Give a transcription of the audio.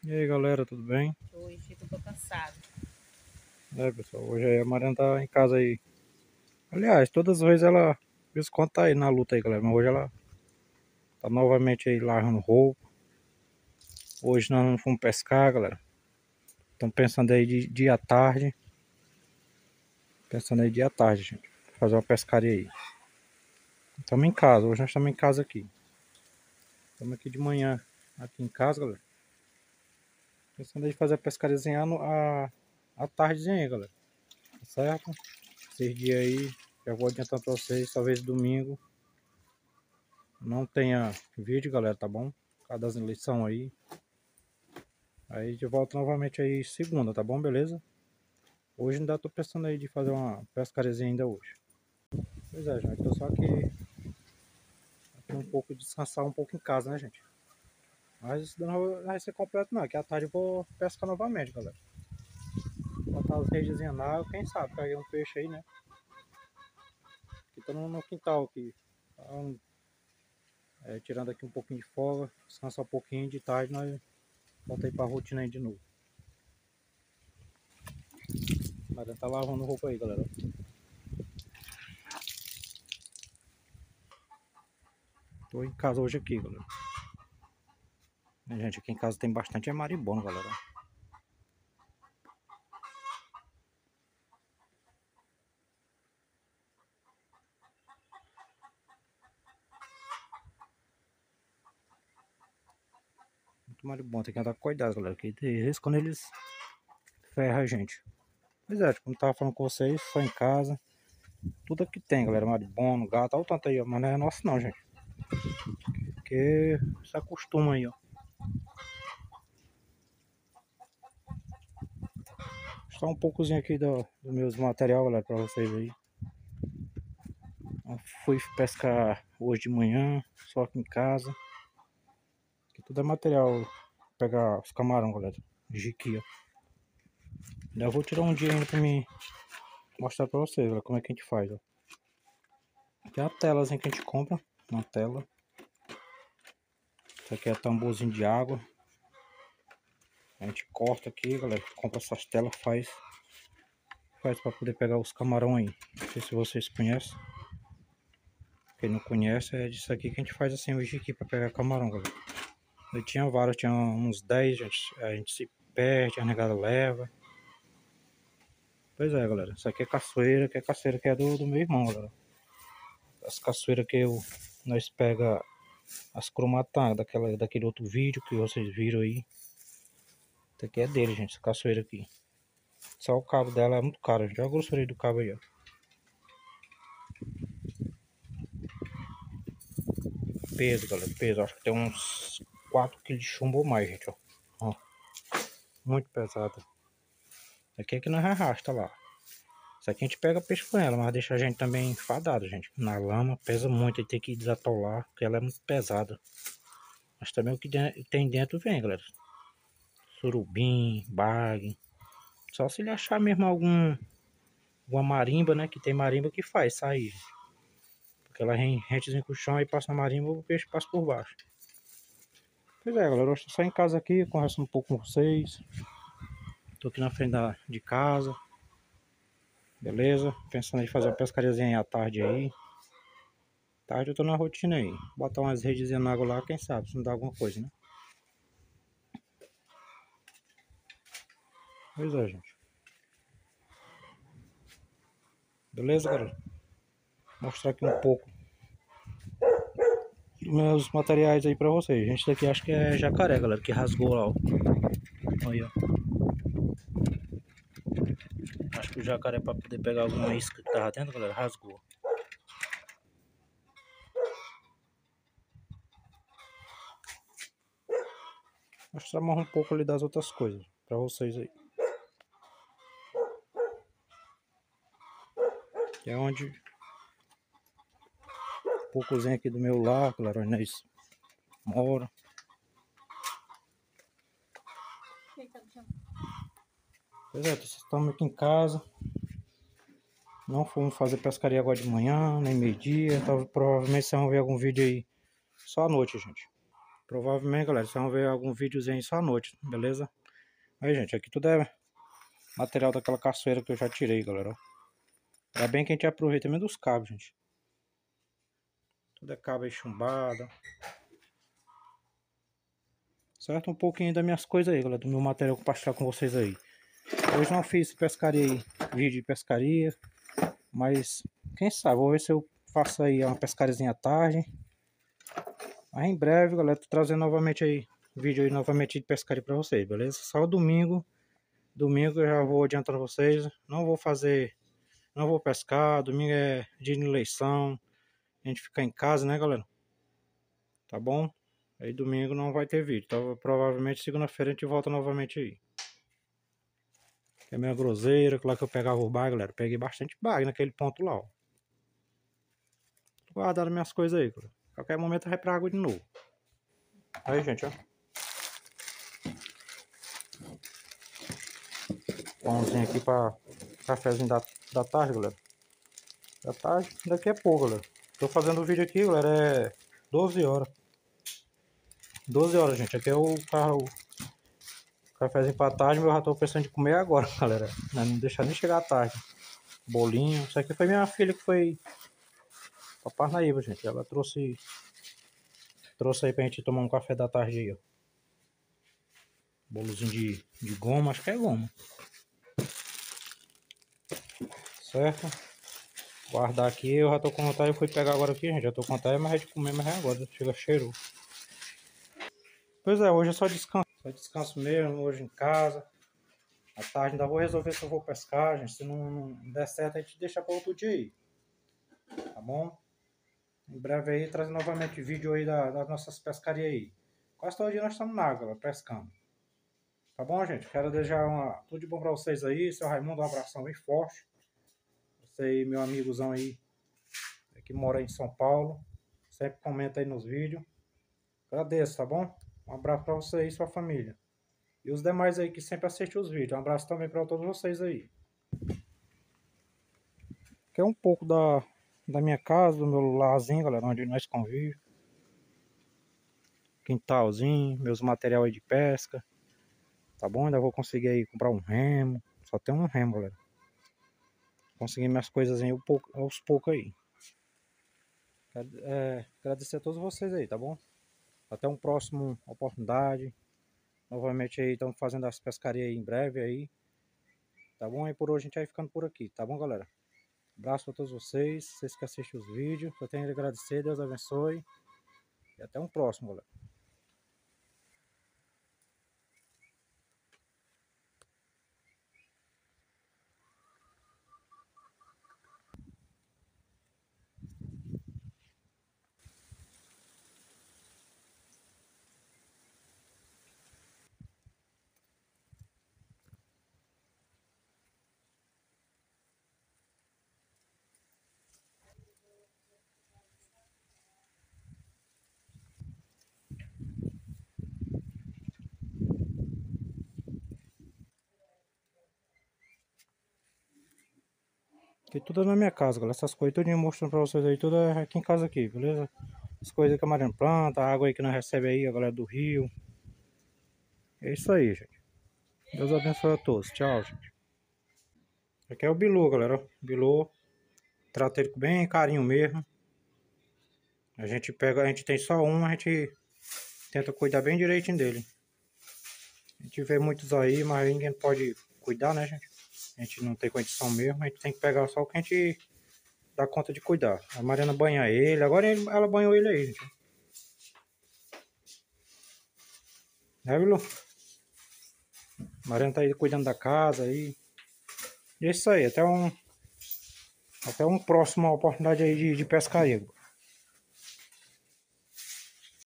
E aí galera, tudo bem? Hoje eu tô cansada. Pessoal, hoje aí a Mariana tá em casa aí. Aliás, todas as vezes ela, de vez em quando tá aí na luta aí galera, mas hoje ela tá novamente aí lavando roupa. Hoje nós não fomos pescar galera. Estamos pensando aí de dia à tarde. Pensando aí dia à tarde, gente. Fazer uma pescaria aí. Estamos em casa, hoje nós estamos em casa aqui. Estamos aqui de manhã, aqui em casa galera. Pensando aí de fazer a pescariazinha à tardezinha aí galera. Tá certo? Esses dias aí, já vou adiantando pra vocês, talvez domingo não tenha vídeo, galera, tá bom? Por causa das eleições aí. Aí de volta novamente aí segunda, tá bom? Beleza? Hoje ainda tô pensando aí de fazer uma pescariazinha ainda hoje. Pois é, gente, tô só aqui um pouco, descansar um pouco em casa, né, gente? Mas isso não vai ser completo não, que à tarde eu vou pescar novamente, galera. Botar as redezinhas na água, quem sabe, peguei um peixe aí, né? Aqui tô no quintal aqui. Então, tirando aqui um pouquinho de folga, descansar um pouquinho de tarde, nós voltamos aí pra rotina aí de novo. Mas tá lavando roupa aí, galera. Tô em casa hoje aqui, galera. Gente, aqui em casa tem bastante marimbondo, galera. Muito marimbondo, tem que andar com cuidado, galera. Que tem risco quando eles ferram a gente. Pois é, como eu tava falando com vocês, só em casa. Tudo aqui tem, galera. Marimbondo, gato, olha o tanto aí, ó. Mas não é nosso não, gente. Porque se acostuma aí, ó. Só um poucozinho aqui do meus material, galera, pra vocês aí. Eu fui pescar hoje de manhã, só aqui em casa. Aqui tudo é material. Pegar os camarão, galera. Jiquia. Ainda vou tirar um dia ainda pra mim mostrar pra vocês, galera, como é que a gente faz, ó. Tem a telazinha que a gente compra, uma tela. Isso aqui é tamborzinho de água. A gente corta aqui, galera, compra essas telas, faz para poder pegar os camarão aí. Não sei se vocês conhecem. Quem não conhece, é disso aqui que a gente faz assim hoje aqui para pegar camarão, galera. Eu tinha vários, tinha uns 10, a gente se perde, a negada leva. Pois é, galera, isso aqui é caçoeira, que é do meu irmão, galera. As caçoeiras que nós pega as cromatadas daquele outro vídeo que vocês viram aí. Isso aqui é dele, gente, essa caçoeira aqui. Só o cabo dela é muito caro, gente. Olha a grossura do cabo aí, ó. Peso, galera, peso. Acho que tem uns 4 kg de chumbo ou mais, gente, ó. Muito pesado. Isso aqui é que nós arrasta lá. Isso aqui a gente pega peixe com ela, mas deixa a gente também enfadado, gente. Na lama, pesa muito, e tem que desatolar, porque ela é muito pesada. Mas também o que tem dentro vem, galera. Surubim, bague. Só se ele achar mesmo alguma marimba, né? Que tem marimba que faz sair. Porque ela rentezinha com o chão e passa na marimba, o peixe passa por baixo. Pois é, galera, eu estou só em casa aqui, converso um pouco com vocês. Tô aqui na frente de casa. Beleza? Pensando em fazer uma pescariazinha à tarde aí. Tarde eu tô na rotina aí. Botar umas redes na água lá, quem sabe, se não dá alguma coisa, né? Pois é, gente. Beleza, galera? Mostrar aqui um pouco dos meus materiais aí pra vocês. Gente, daqui acho que é jacaré, galera, que rasgou lá, ó. Aí, ó. Acho que o jacaré pra poder pegar alguma isca que tava dentro, galera, rasgou. Mostrar mais um pouco ali das outras coisas pra vocês aí. Que é onde um poucozinho aqui do meu lar, galera, onde nós mora. Pois é, estamos aqui em casa. Não fomos fazer pescaria agora de manhã, nem meio-dia. Então, provavelmente vocês vão ver algum vídeo aí só à noite, gente. Provavelmente, galera, vocês vão ver algum videozinho só à noite, beleza? Aí, gente, aqui tudo é material daquela caçoeira que eu já tirei, galera, ó. Ainda bem que a gente aproveita mesmo dos cabos, gente. Tudo é cabo aí chumbado. Certo? Um pouquinho das minhas coisas aí, galera, do meu material que eu compartilhar com vocês aí. Hoje não fiz pescaria aí, vídeo de pescaria, mas quem sabe, vou ver se eu faço aí uma pescariazinha à tarde. Mas em breve, galera, tô trazendo novamente aí, vídeo aí novamente de pescaria pra vocês, beleza? Só domingo, domingo eu já vou adiantando vocês, não vou fazer, não vou pescar, domingo é dia de eleição, a gente fica em casa, né, galera? Tá bom? Aí domingo não vai ter vídeo, então provavelmente segunda-feira a gente volta novamente aí. Que é minha groseira, lá que eu pegava o bag, galera. Peguei bastante bag naquele ponto lá, ó. Guardaram minhas coisas aí, galera. Qualquer momento vai pra água de novo. Aí, gente, ó. Pãozinho aqui pra cafezinho da tarde, galera. Da tarde, daqui a pouco, galera. Tô fazendo o vídeo aqui, galera, é 12 horas. 12 horas, gente. Aqui é o carro, cafezinho pra tarde, mas eu já tô pensando em comer agora, galera. Não deixar nem chegar à tarde. Bolinho. Isso aqui foi minha filha que foi pra Parnaíba, gente. Ela trouxe aí pra gente tomar um café da tarde aí, ó. Bolozinho de goma, acho que é goma. Certo? Guardar aqui, eu já tô com vontade, eu fui pegar agora aqui, gente. Já tô com vontade, mas é de comer, mas é agora. Chega cheiro. Pois é, hoje é só descanso. Só descanso mesmo, hoje em casa. À tarde ainda vou resolver se eu vou pescar, gente. Se não der certo, a gente deixa para outro dia aí. Tá bom? Em breve aí, traz novamente vídeo aí das nossas pescarias aí. Quase todo dia nós estamos na água, pescando. Tá bom, gente? Quero desejar tudo de bom para vocês aí. Seu Raimundo, um abração bem forte. Você aí, meu amigozão aí, que mora em São Paulo. Sempre comenta aí nos vídeos. Agradeço, tá bom? Um abraço para você e sua família. E os demais aí que sempre assistem os vídeos. Um abraço também para todos vocês aí. Que é um pouco da minha casa, do meu larzinho, galera, onde nós convivemos. Quintalzinho, meus materiais de pesca. Tá bom? Ainda vou conseguir aí comprar um remo. Só tem um remo, galera. Consegui minhas coisas aí aos poucos aí. Agradecer a todos vocês aí, tá bom? Até uma próxima oportunidade. Novamente aí, estamos fazendo as pescarias aí em breve aí. Tá bom? E por hoje a gente vai ficando por aqui, tá bom, galera? Abraço para todos vocês que assistem os vídeos. Eu tenho que agradecer, Deus abençoe. E até um próximo, galera. Aqui tudo é na minha casa, galera. Essas coisas tudo eu mostrando pra vocês aí, tudo é aqui em casa aqui, beleza? As coisas que a Mariana planta, a água aí que nós recebemos aí, a galera do rio. É isso aí, gente. Deus abençoe a todos. Tchau, gente. Aqui é o Bilu, galera. Bilu, trata ele com bem carinho mesmo. A gente pega, a gente tem só um, a gente tenta cuidar bem direitinho dele. A gente vê muitos aí, mas ninguém pode cuidar, né, gente? A gente não tem condição mesmo, a gente tem que pegar só o que a gente dá conta de cuidar. A Mariana banha ele, agora ela banhou ele aí, gente. Né, Bilu? A Mariana tá aí cuidando da casa aí. E é isso aí, até um próxima oportunidade aí de pescaria.